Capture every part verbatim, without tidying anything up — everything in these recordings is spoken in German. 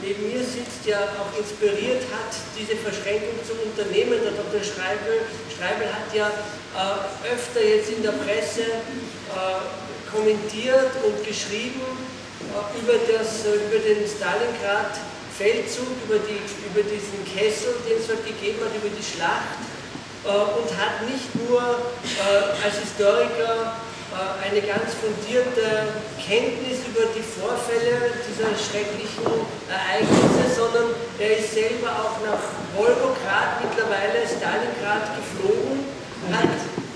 neben mir sitzt, ja auch inspiriert hat, diese Verschränkung zu unternehmen. Der Doktor Streibel, Streibel hat ja äh, öfter jetzt in der Presse äh, kommentiert und geschrieben äh, über, das, äh, über den Stalingrad-Feldzug, über, die, über diesen Kessel, den es dort gegeben hat, über die Schlacht äh, und hat nicht nur äh, als Historiker eine ganz fundierte Kenntnis über die Vorfälle dieser schrecklichen Ereignisse, sondern er ist selber auch nach Wolgograd, mittlerweile Stalingrad, geflogen. Hat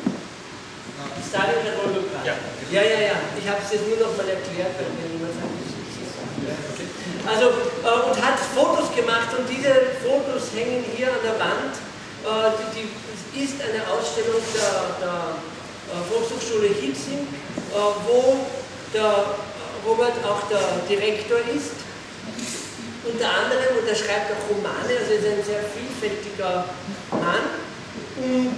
Stalingrad, Wolgograd. Ja, ja, ja, ja. Ich habe es jetzt nur noch mal erklärt, weil mir niemand sagt, okay. Also, äh, und hat Fotos gemacht und diese Fotos hängen hier an der Wand. Äh, die, die ist eine Ausstellung der, der Volkshochschule Hitzing, wo der Robert auch der Direktor ist. Unter anderem, und er schreibt auch Romane, also er ist ein sehr vielfältiger Mann. Und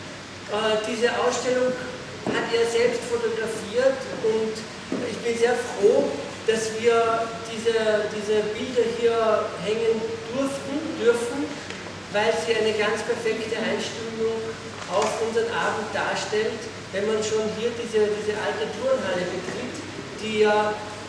äh, diese Ausstellung hat er selbst fotografiert und ich bin sehr froh, dass wir diese, diese Bilder hier hängen durften, dürfen, weil sie eine ganz perfekte Einstimmung auf unseren Abend darstellt, wenn man schon hier diese, diese alte Turnhalle betritt, die ja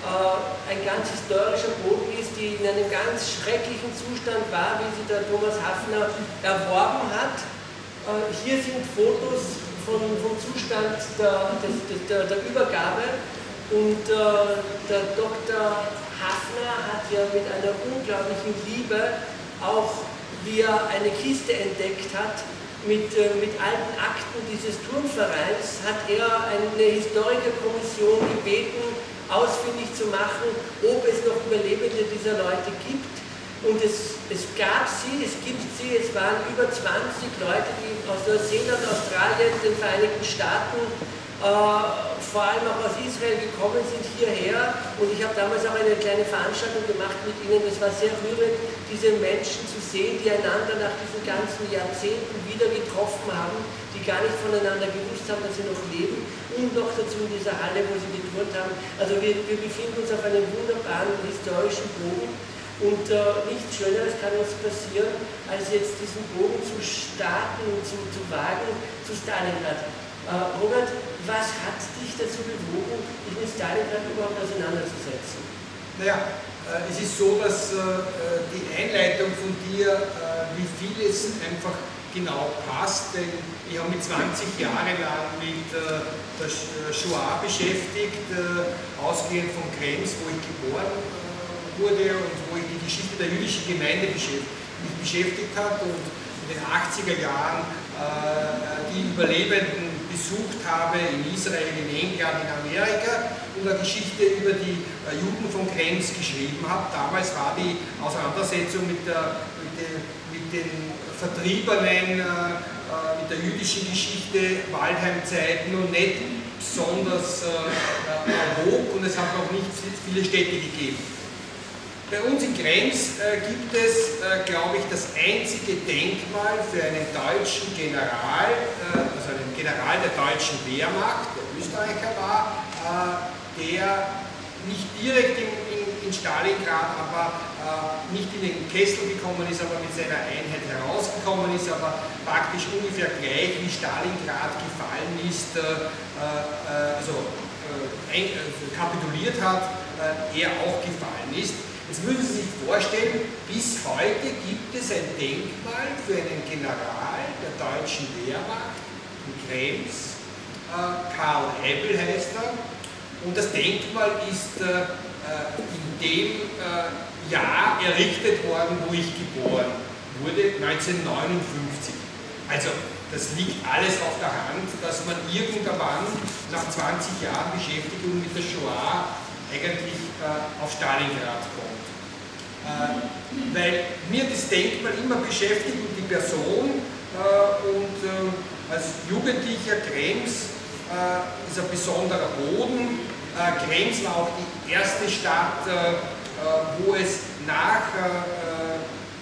äh, ein ganz historischer Boden ist, die in einem ganz schrecklichen Zustand war, wie sie der Thomas Haffner erworben hat. Äh, hier sind Fotos von, vom Zustand der, des, des, der, der Übergabe und äh, der Doktor Haffner hat ja mit einer unglaublichen Liebe, auch wie er eine Kiste entdeckt hat, Mit, äh, mit alten Akten dieses Turnvereins hat er eine Historikerkommission gebeten, ausfindig zu machen, ob es noch Überlebende dieser Leute gibt. Und es, es gab sie, es gibt sie, es waren über zwanzig Leute, die aus Neuseeland, Australien, den Vereinigten Staaten, äh, vor allem auch aus Israel gekommen sind hierher. Und ich habe damals auch eine kleine Veranstaltung gemacht mit ihnen. Es war sehr rührend, diese Menschen zu sehen, die einander nach diesen ganzen Jahrzehnten wieder getroffen haben, die gar nicht voneinander gewusst haben, dass sie noch leben, und noch dazu in dieser Halle, wo sie geturnt haben. Also wir, wir befinden uns auf einem wunderbaren historischen Bogen und äh, nichts Schöneres kann uns passieren, als jetzt diesen Bogen zu starten und zu, zu wagen zu Stalingrad. Äh, Robert, was hat dich dazu bewogen, dich mit Stalingrad überhaupt auseinanderzusetzen? Naja, äh, es ist so, dass äh, die Einleitung von dir, äh, wie vieles einfach genau passt, denn ich habe mich zwanzig Jahre lang mit äh, der Shoah beschäftigt, äh, ausgehend von Krems, wo ich geboren äh, wurde und wo ich die Geschichte der jüdischen Gemeinde beschäftigt, mich beschäftigt hat und in den achtziger Jahren äh, die Überlebenden besucht habe in Israel, in England, in Amerika und eine Geschichte über die äh, Juden von Krems geschrieben habe. Damals war die Auseinandersetzung mit, der, mit, den, mit den Vertriebenen, äh, mit der jüdischen Geschichte, Waldheim-Zeiten und nicht besonders äh, hoch und es hat noch nicht viele Städte gegeben. Bei uns in Krems äh, gibt es, äh, glaube ich, das einzige Denkmal für einen deutschen General, äh, also einen General der deutschen Wehrmacht, der Österreicher war, äh, der nicht direkt in, in, in Stalingrad, aber äh, nicht in den Kessel gekommen ist, aber mit seiner Einheit herausgekommen ist, aber praktisch ungefähr gleich wie Stalingrad gefallen ist, äh, äh, also äh, ein, äh, kapituliert hat, äh, er auch gefallen ist. Jetzt müssen Sie sich vorstellen, bis heute gibt es ein Denkmal für einen General der deutschen Wehrmacht in Krems, äh, Karl Hebbel heißt er, und das Denkmal ist äh, in dem äh, Jahr errichtet worden, wo ich geboren wurde, neunzehnhundertneunundfünfzig. Also das liegt alles auf der Hand, dass man irgendwann nach zwanzig Jahren Beschäftigung mit der Shoah eigentlich äh, auf Stalingrad kommt. Äh, weil mir das Denkmal immer beschäftigt und die Person äh, und äh, als Jugendlicher Krems äh, ist ein besonderer Boden. Äh, Krems war auch die erste Stadt, äh, wo es nach äh,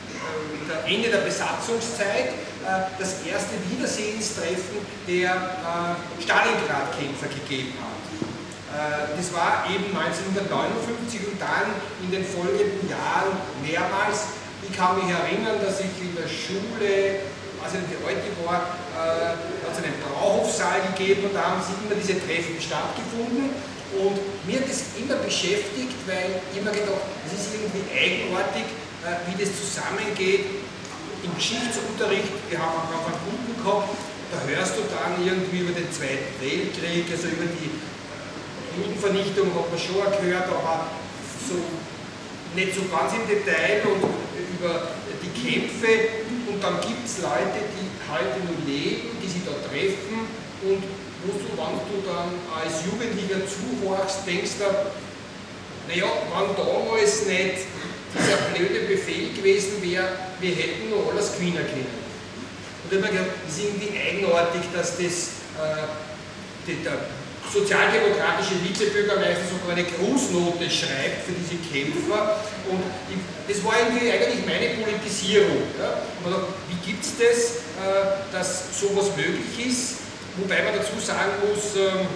äh, Ende der Besatzungszeit äh, das erste Wiedersehenstreffen der äh, Stalingrad-Kämpfer gegeben hat. Das war eben neunzehnhundertneunundfünfzig und dann in den folgenden Jahren mehrmals. Ich kann mich erinnern, dass ich in der Schule, also wie alt ich war, äh, hat es einen Brauhofsaal gegeben und da haben sich immer diese Treffen stattgefunden. Und mir hat das immer beschäftigt, weil ich immer gedacht, es ist irgendwie eigenartig, äh, wie das zusammengeht. Im Geschichtsunterricht, wir haben auch einen guten gehabt, da hörst du dann irgendwie über den Zweiten Weltkrieg, also über die Judenvernichtung hat man schon gehört, aber so nicht so ganz im Detail und über die Kämpfe. Und dann gibt es Leute, die heute nur leben, die sich da treffen und wo du, wenn du dann als Jugendlicher zuhörst, denkst du, naja, wenn damals nicht dieser blöde Befehl gewesen wäre, wir hätten noch alles gewinnen können. Und ich habe mir gedacht, es ist irgendwie eigenartig, dass das äh, die, der sozialdemokratische Vizebürgermeister sogar eine Grußnote schreibt für diese Kämpfer. Und ich, das war irgendwie eigentlich meine Politisierung. Ja. Und man dachte, wie gibt es das, äh, dass sowas möglich ist? Wobei man dazu sagen muss, ähm,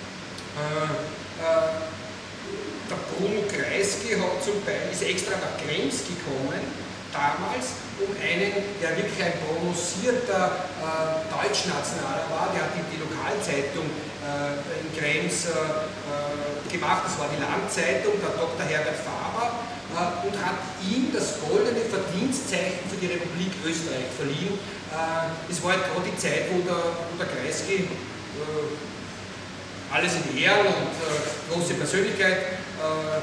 äh, äh, der Bruno Kreisky hat zum Beispiel, ist extra nach Krems gekommen, damals, um einen, der wirklich ein prononcierter äh, Deutschnationaler war, der hat die, die Lokalzeitung äh, in Krems äh, gemacht, das war die Landzeitung, der Doktor Herbert Faber, äh, und hat ihm das goldene Verdienstzeichen für die Republik Österreich verliehen. Äh, es war halt gerade die Zeit, wo der, wo der Kreisky äh, alles in Ehren und äh, große Persönlichkeit, äh,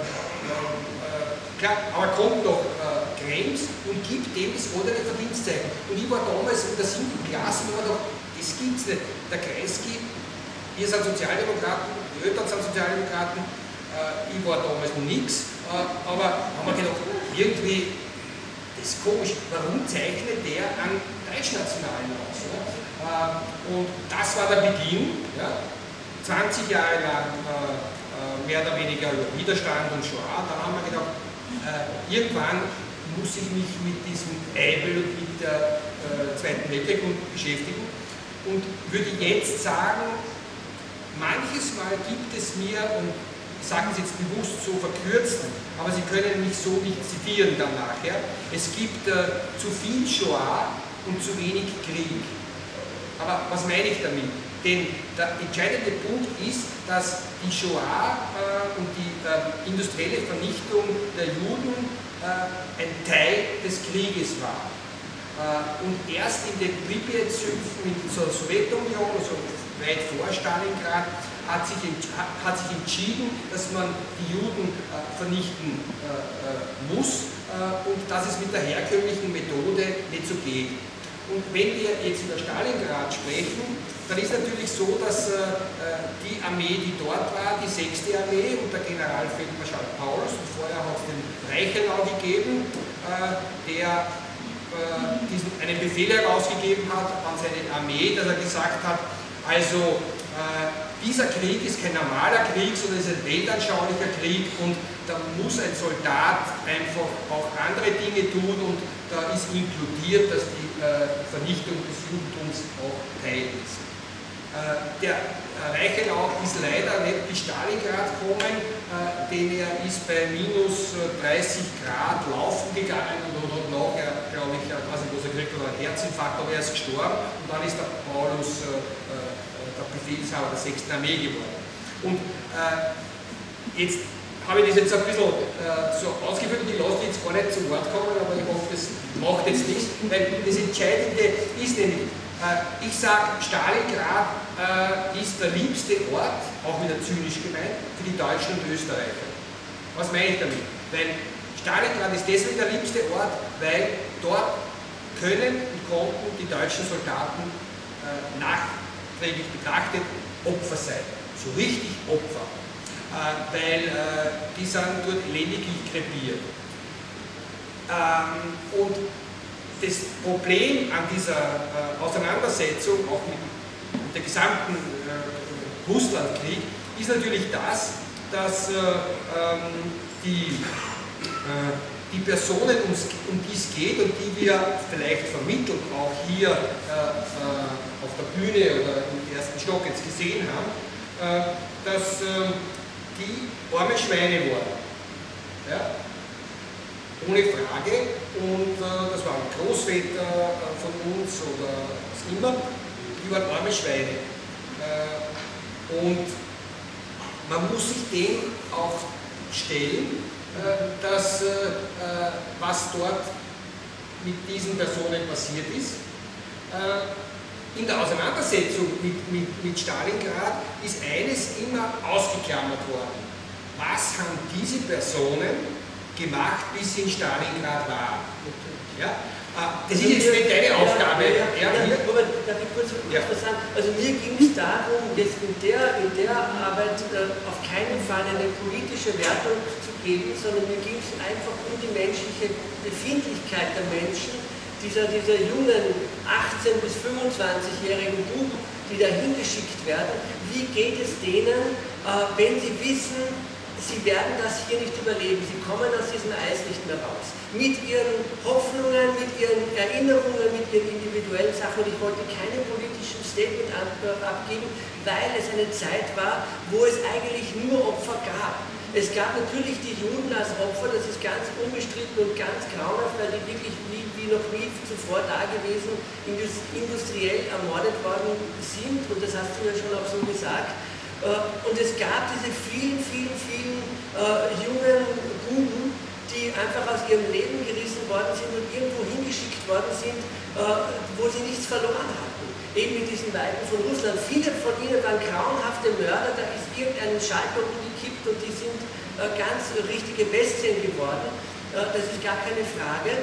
äh, klar, aber kommt doch äh, Krems und gibt dem das goldene Verdienstzeichen. Und ich war damals in der siebten Klasse und habe gedacht, das gibt es nicht. Der Kreisky, wir sind Sozialdemokraten, die Eltern sind Sozialdemokraten, äh, ich war damals noch nichts, äh, aber haben wir gedacht, irgendwie, das ist komisch, warum zeichnet der an Deutschnationalen aus? Ja? Äh, und das war der Beginn. Ja? zwanzig Jahre lang äh, mehr oder weniger über Widerstand und Shoah, dann haben wir gedacht, äh, irgendwann muss ich mich mit diesem Eibel und mit der äh, Zweiten Weltkrieg beschäftigen und würde jetzt sagen, manches Mal gibt es mir, und ich sage es jetzt bewusst so verkürzt, aber Sie können mich so nicht zitieren dann nachher, es gibt äh, zu viel Shoah und zu wenig Krieg. Aber was meine ich damit? Denn der entscheidende Punkt ist, dass die Shoah äh, und die äh, industrielle Vernichtung der Juden äh, ein Teil des Krieges war. Äh, und erst in den Pripyat-Sümpfen in der Sowjetunion, also weit vor Stalingrad, hat sich, hat sich entschieden, dass man die Juden äh, vernichten äh, muss äh, und dass es mit der herkömmlichen Methode nicht so geht. Und wenn wir jetzt über Stalingrad sprechen, dann ist natürlich so, dass äh, die Armee, die dort war, die sechste Armee unter Generalfeldmarschall Paulus, und vorher hat es den Reichenau gegeben, äh, der äh, diesen, einen Befehl herausgegeben hat an seine Armee, dass er gesagt hat, also äh, dieser Krieg ist kein normaler Krieg, sondern es ist ein weltanschaulicher Krieg und da muss ein Soldat einfach auch andere Dinge tun und da ist inkludiert, dass die äh, Vernichtung des Judentums auch Teil ist. Äh, der Reichenau ist leider nicht bis Stalingrad gekommen, äh, denn er ist bei minus dreißig Grad laufen gegangen und hat nachher, glaube ich, ich weiß nicht, was er gekriegt hat, einen Herzinfarkt, aber er ist gestorben und dann ist der Paulus äh, der Befehlshaber der sechsten Armee geworden. Und äh, jetzt habe ich das jetzt ein bisschen äh, so ausgeführt und ich lasse die jetzt gar nicht zu Wort kommen, aber ich hoffe, das macht jetzt nichts, weil das Entscheidende ist nämlich, äh, ich sage, Stalingrad äh, ist der liebste Ort, auch wieder zynisch gemeint, für die Deutschen und Österreicher. Was meine ich damit? Weil Stalingrad ist deswegen der liebste Ort, weil dort können und konnten die deutschen Soldaten äh, nachträglich betrachtet Opfer sein. So richtig Opfer. Äh, weil äh, die sind dort lediglich krepiert. Ähm, und das Problem an dieser äh, Auseinandersetzung, auch mit, mit der gesamten äh, Russlandkrieg, ist natürlich das, dass äh, ähm, die, äh, die Personen, um die es geht und die wir vielleicht vermittelt auch hier äh, äh, auf der Bühne oder im ersten Stock jetzt gesehen haben, äh, dass äh, die arme Schweine waren. Ja? ohne Frage. Und äh, das waren Großväter äh, von uns oder was immer, die waren arme Schweine. Äh, und man muss sich dem auch stellen, äh, dass äh, was dort mit diesen Personen passiert ist. Äh, in der Auseinandersetzung mit, mit, mit Stalingrad ist eines immer ausgeklammert worden. Was haben diese Personen gemacht, bis sie in Stalingrad waren? Ja? Das ist jetzt nicht deine Aufgabe. Ja, ja, ja, ja, Robert, darf ich kurz ja. was sagen? Also mir ging es darum, jetzt in der, in der Arbeit äh, auf keinen Fall eine politische Wertung zu geben, sondern mir ging es einfach um die menschliche Befindlichkeit der Menschen, dieser, dieser jungen achtzehn- bis fünfundzwanzigjährigen Buben, die da hingeschickt werden. Wie geht es denen, äh, wenn sie wissen, sie werden das hier nicht überleben, sie kommen aus diesem Eis nicht mehr raus. Mit ihren Hoffnungen, mit ihren Erinnerungen, mit ihren individuellen Sachen. Und ich wollte keine politischen Statement abgeben, weil es eine Zeit war, wo es eigentlich nur Opfer gab. Es gab natürlich die Juden als Opfer, das ist ganz unbestritten und ganz grauenhaft, weil die wirklich wie, wie noch nie zuvor da gewesen, industriell ermordet worden sind. Und das hast du ja schon auch so gesagt. Und es gab diese vielen, vielen, vielen äh, jungen Buben, die einfach aus ihrem Leben gerissen worden sind und irgendwo hingeschickt worden sind, äh, wo sie nichts verloren hatten. Eben mit diesen Weiden von Russland. Viele von ihnen waren grauenhafte Mörder, da ist irgendein Schalter umgekippt und die sind äh, ganz richtige Bestien geworden. Äh, das ist gar keine Frage.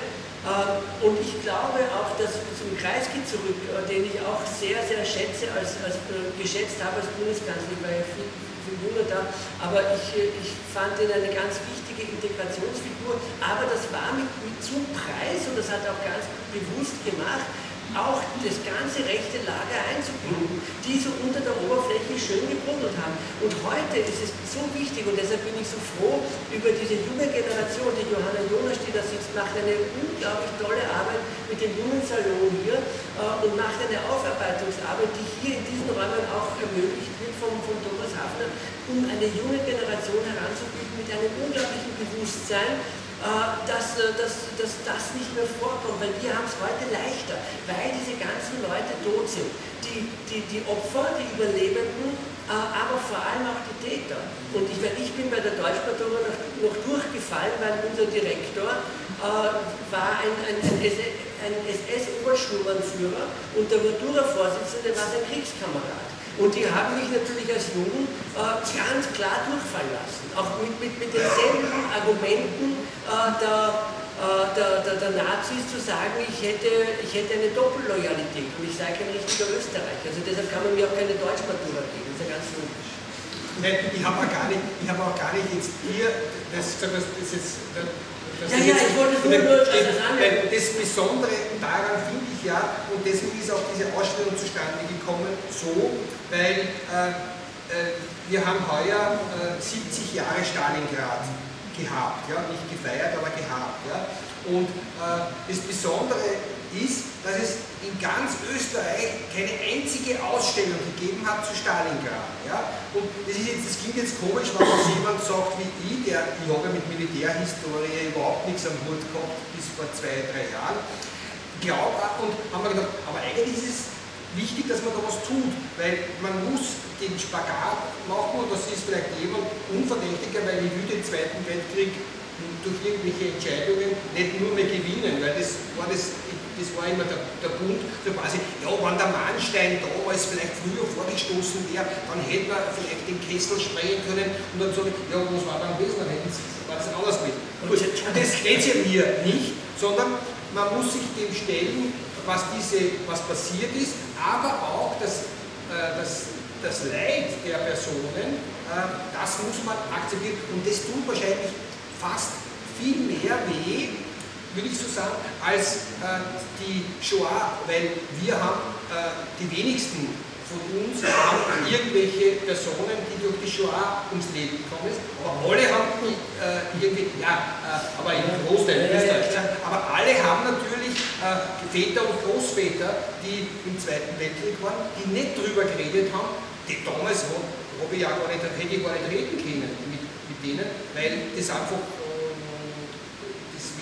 Und ich glaube auch, dass zum Kreisky zurück, den ich auch sehr, sehr schätze, als, als geschätzt habe als Bundeskanzler, ich war ja viel, viel jünger da, aber ich, ich fand ihn eine ganz wichtige Integrationsfigur, aber das war mit, mit zum Preis, und das hat er auch ganz bewusst gemacht, auch das ganze rechte Lager einzubinden, die so unter der Oberfläche schön gebruddelt haben. Und heute ist es so wichtig, und deshalb bin ich so froh über diese junge Generation, die Johanna Jonas, die da sitzt, macht eine unglaublich tolle Arbeit mit dem jungen Salon hier äh, und macht eine Aufarbeitungsarbeit, die hier in diesen Räumen auch ermöglicht wird vom, vom Thomas Hafner, um eine junge Generation heranzubilden mit einem unglaublichen Bewusstsein, Dass, dass, dass das nicht mehr vorkommt, weil wir haben es heute leichter, weil diese ganzen Leute tot sind. Die, die, die Opfer, die Überlebenden, aber vor allem auch die Täter. Und ich, ich bin bei der Deutschmatura noch, noch durchgefallen, weil unser Direktor äh, war ein, ein, ein S S-Oberschulannführer und der Matura-Vorsitzende war sein Kriegskamerad. Und die haben mich natürlich als Jungen äh, ganz klar durchfallen lassen. Auch mit, mit, mit denselben Argumenten äh, der, äh, der, der, der Nazis zu sagen, ich hätte, ich hätte eine Doppelloyalität und ich sei kein richtiger Österreicher. Also deshalb kann man mir auch keine Deutschmatura geben. Das ist ja ganz logisch. Nein, ich habe auch gar nicht, ich habe auch gar nicht jetzt hier, das, das, das ist jetzt... Das ja, ja, ich wollte nur nur das annehmen. Das Besondere daran finde ich ja, und deswegen ist auch diese Ausstellung zustande gekommen, so, weil äh, äh, wir haben heuer äh, siebzig Jahre Stalingrad gehabt, ja, nicht gefeiert, aber gehabt. Ja. Und äh, das Besondere ist, dass es in ganz Österreich keine einzige Ausstellung gegeben hat zu Stalingrad. Ja? Und das, ist jetzt, das klingt jetzt komisch, wenn man jemand sagt wie ich, der, ich habe ja mit Militärhistorie überhaupt nichts am Hut gehabt bis vor zwei, drei Jahren. Glaub, und haben wir gedacht, aber eigentlich ist es wichtig, dass man da was tut, weil man muss den Spagat machen und das ist vielleicht jemand unverdächtiger, weil ich will den Zweiten Weltkrieg durch irgendwelche Entscheidungen nicht nur mehr gewinnen, weil das war, das, das war immer der, der Punkt, so quasi, ja, wenn der Mahnstein damals vielleicht früher vorgestoßen wäre, dann hätte man vielleicht den Kessel sprengen können und dann sagen, ja, was war dann gewesen, dann hätten sie, war das anders mit. Gut, und das geht es ja mir nicht, sondern man muss sich dem stellen, was, diese, was passiert ist, aber auch das, äh, das, das Leid der Personen, äh, das muss man akzeptieren und das tut wahrscheinlich fast viel mehr weh, würde ich so sagen, als äh, die Shoah, weil wir haben, äh, die wenigsten von uns haben irgendwelche Personen, die durch die Shoah ums Leben gekommen sind, aber alle haben äh, irgendwie, ja, äh, aber im Großteil in Österreich, aber alle haben natürlich äh, Väter und Großväter, die im Zweiten Weltkrieg waren, die nicht drüber geredet haben, die damals habe ich ja gar nicht, hätte ich gar nicht reden können mit, mit denen, weil das einfach, äh, das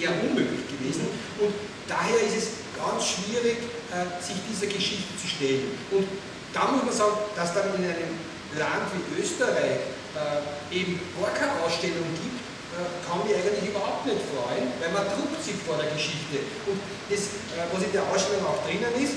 eher unmöglich gewesen. Und daher ist es ganz schwierig, sich dieser Geschichte zu stellen. Und da muss man sagen, dass dann in einem Land wie Österreich eben gar keine Ausstellung gibt, kann mich eigentlich überhaupt nicht freuen, weil man druckt sich vor der Geschichte. Und das, was in der Ausstellung auch drinnen ist,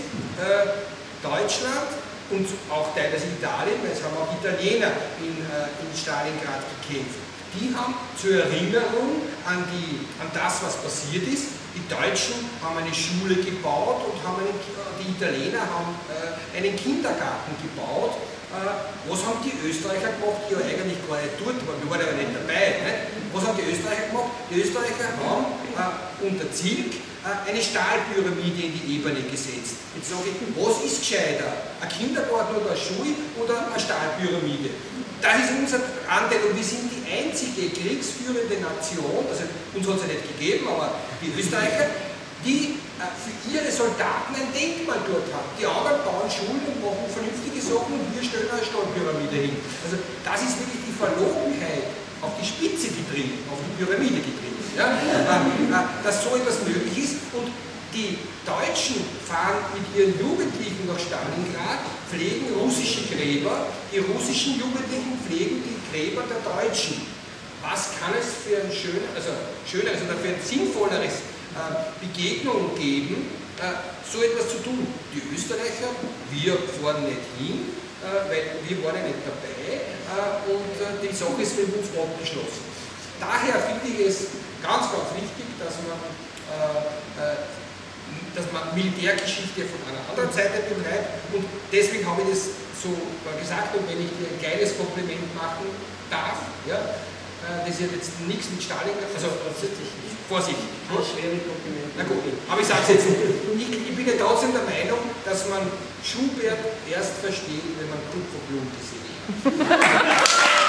Deutschland und auch teilweise Italien, weil es haben auch Italiener in, in Stalingrad gekämpft. Die haben zur Erinnerung an, die, an das, was passiert ist. Die Deutschen haben eine Schule gebaut und haben einen, die Italiener haben äh, einen Kindergarten gebaut. Äh, was haben die Österreicher gemacht, die ja eigentlich gar nicht dort waren, wir waren aber nicht dabei. Nicht? Was haben die Österreicher gemacht? Die Österreicher haben äh, unter Zilk äh, eine Stahlpyramide in die Ebene gesetzt. Jetzt sage ich, was ist gescheiter? Ein Kindergarten oder eine Schule oder eine Stahlpyramide? Das ist unser Anteil und wir sind die einzige kriegsführende Nation, also uns hat es ja nicht gegeben, aber die Österreicher, die äh, für ihre Soldaten ein Denkmal dort haben. Die anderen bauen Schulen und machen vernünftige Sachen und wir stellen eine Stahlpyramide hin. Also das ist wirklich die Verlogenheit auf die Spitze getrieben, auf die Pyramide getrieben. Ja? Äh, äh, dass so etwas möglich ist und die Deutschen fahren mit ihren Jugendlichen nach Stalingrad, pflegen russische Gräber, die russischen Jugendlichen pflegen die Gräber der Deutschen. Was kann es für ein schön, also schöneres oder für ein sinnvolleres äh, Begegnung geben, äh, so etwas zu tun? Die Österreicher, wir fahren nicht hin, äh, weil wir waren ja nicht dabei äh, und äh, die Sache ist für uns abgeschlossen. Daher finde ich es ganz, ganz wichtig, dass man äh, äh, dass man Militärgeschichte von einer anderen Seite betreibt und deswegen habe ich das so gesagt und wenn ich dir ein kleines Kompliment machen darf, ja, das ist ja jetzt nichts mit Stalin, also Vorsicht. Schwere Komplimente. Na gut, aber ich sage es jetzt, ich, ich bin ja trotzdem der Meinung, dass man Schubert erst versteht, wenn man Kupferblut gesehen hat.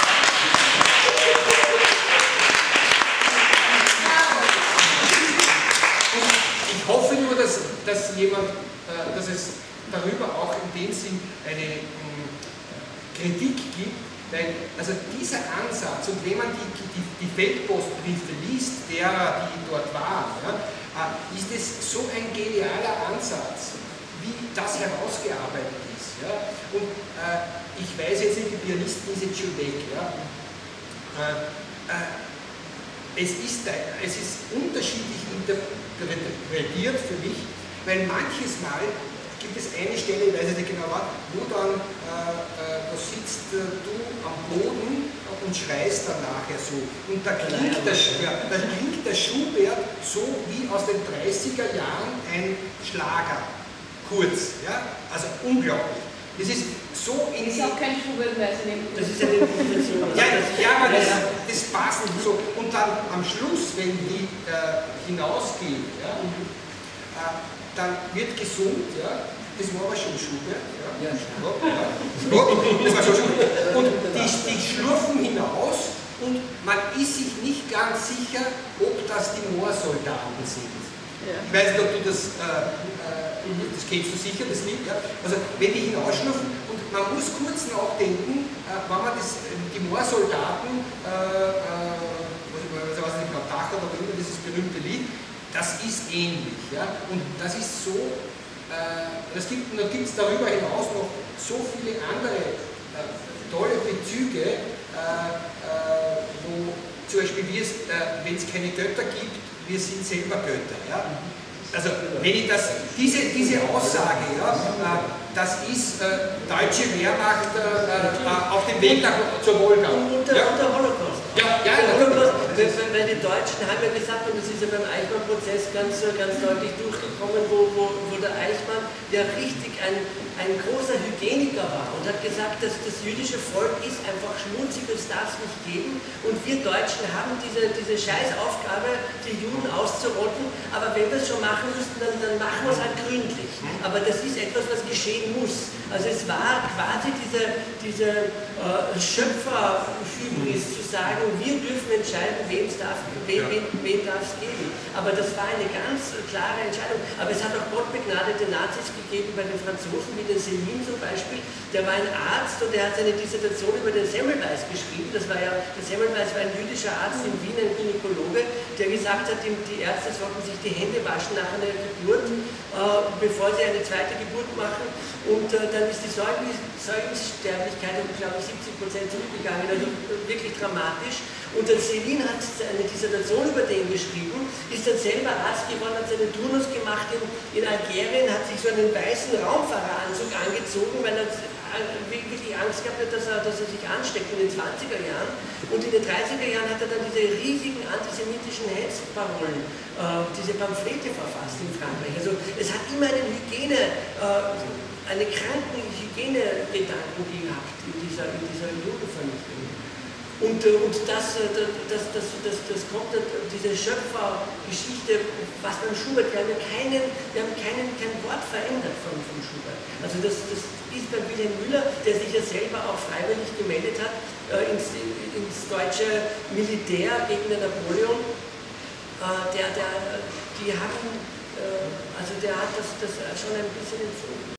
Ich hoffe nur, dass, dass jemand, äh, dass es darüber auch in dem Sinn eine ähm, Kritik gibt, weil also dieser Ansatz, und wenn man die, die, die Feldpostbriefe liest, derer, die dort waren, ja, äh, ist es so ein genialer Ansatz, wie das herausgearbeitet ist. Ja. Und äh, ich weiß jetzt nicht, die Pianistin ist jetzt schon weg. Ja. Äh, äh, es, ist, es ist unterschiedlich interpretiert für mich, weil manches Mal gibt es eine Stelle, ich weiß nicht genau was, wo dann äh, äh, da sitzt äh, du am Boden und schreist dann nachher so. Und da klingt, der, ja, da klingt der Schubert so wie aus den dreißiger Jahren ein Schlager. Kurz, ja? Also unglaublich. Das ist so in das ist auch kein Schubert, weil es eine Das ist eine Improvisation. Ja, ja, aber das, das passt so. Und dann am Schluss, wenn die äh, hinausgehen, ja, äh, dann wird gesummt, ja, das war aber schon Schubert. Ja, ja, ja. Das war schon Schubert. Und die, die schlurfen hinaus und man ist sich nicht ganz sicher, ob das die Moorsoldaten sind. Ja. Ich weiß nicht, ob du das, äh, äh, das kennst du sicher, das Lied, ja? Also wenn die hinausschlürfen und man muss kurz nachdenken, äh, wenn man das, die Moorsoldaten, äh, äh, was weiß ich nicht, Dach oder immer dieses berühmte Lied, das ist ähnlich. Ja? Und das ist so, äh, das gibt, und da gibt es darüber hinaus noch so viele andere äh, tolle Bezüge, äh, äh, wo zum Beispiel, äh, wenn es keine Götter gibt, wir sind selber Götter. Ja? Also wenn ich das, diese, diese Aussage, ja, äh, das ist äh, deutsche Wehrmacht äh, äh, auf dem Weg nach, zur Wolga. Und der, ja? und der Holocaust. Ja, ja, der Holocaust. Weil die Deutschen haben ja gesagt, und das ist ja beim Eichmann-Prozess ganz, ganz deutlich durchgekommen, wo, wo, wo der Eichmann ja richtig ein, ein großer Hygieniker war und hat gesagt, dass das jüdische Volk ist einfach schmutzig, das darf es nicht geben. Und wir Deutschen haben diese, diese Scheißaufgabe, die Juden auszurotten, aber wenn wir es schon machen müssen, dann, dann machen wir es halt gründlich. Aber das ist etwas, was geschehen muss. Also es war quasi diese, diese äh, Schöpfer-Hybris zu sagen, wir dürfen entscheiden, wem es darf, wem, Ja. wem, wem darf es geben. Aber das war eine ganz klare Entscheidung. Aber es hat auch gottbegnadete Nazis gegeben bei den Franzosen, wie den Céline zum Beispiel. Der war ein Arzt und der hat seine Dissertation über den Semmelweis geschrieben. Das war ja, der Semmelweis war ein jüdischer Arzt in Wien, ein Gynäkologe, der gesagt hat, die, die Ärzte sollten sich die Hände waschen nach einer Geburt, äh, bevor sie eine zweite Geburt machen. Und äh, dann ist die Säugnis, Säuglingssterblichkeit um, glaube ich, siebzig Prozent zurückgegangen, also wirklich dramatisch. Und der Céline hat eine Dissertation über den geschrieben, ist dann selber Arzt geworden, hat seinen Turnus gemacht in, in Algerien, hat sich so einen weißen Raumfahreranzug angezogen, weil er wirklich Angst gehabt hat, dass er, dass er sich ansteckt in den zwanziger Jahren. Und in den dreißiger Jahren hat er dann diese riesigen antisemitischen Hetzparolen, äh, diese Pamphlete verfasst in Frankreich. Also es hat immer einen Hygiene, äh, eine kranken Hygienegedanken gehabt in dieser, in dieser Judenvernichtung. Und, äh, und das, äh, das, das, das, das kommt, äh, diese Schöpfergeschichte, was beim Schubert, wir haben ja keinen, wir haben keinen, kein Wort verändert von, von Schubert. Also das, das ist bei Wilhelm Müller, der sich ja selber auch freiwillig gemeldet hat, äh, ins, ins deutsche Militär gegen den Napoleon, äh, der, der, die haben, äh, also der hat das, das schon ein bisschen empfunden.